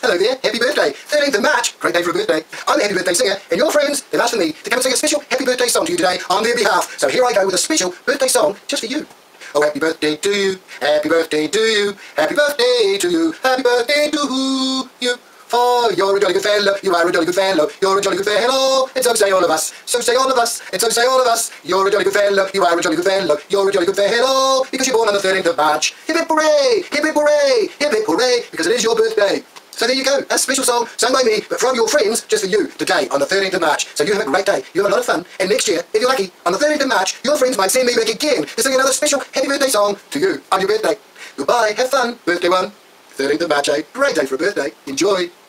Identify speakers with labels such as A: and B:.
A: Hello there, happy birthday. 13th of March, great day for a birthday. I'm the happy birthday singer, and your friends have asked for me to come and sing a special happy birthday song to you today on their behalf. So here I go with a special birthday song just for you. Oh, happy birthday to you, happy birthday to you, happy birthday to you, happy birthday to you. Oh, you're a jolly good fellow, you are a jolly good fellow, you're a jolly good fellow, and so say all of us, so say all of us, and so say all of us. You're a jolly good fellow, you are a jolly good fellow, you're a jolly good fellow, because you're born on the 13th of March. Hip hip hooray, hip hip hooray, hip hip hooray, because it is your birthday. So there you go, a special song sung by me, but from your friends, just for you, today, on the 13th of March. So you have a great day, you have a lot of fun, and next year, if you're lucky, on the 13th of March, your friends might send me back again to sing another special happy birthday song to you on your birthday. Goodbye, have fun, birthday one. 13th of March, great day for a birthday. Enjoy.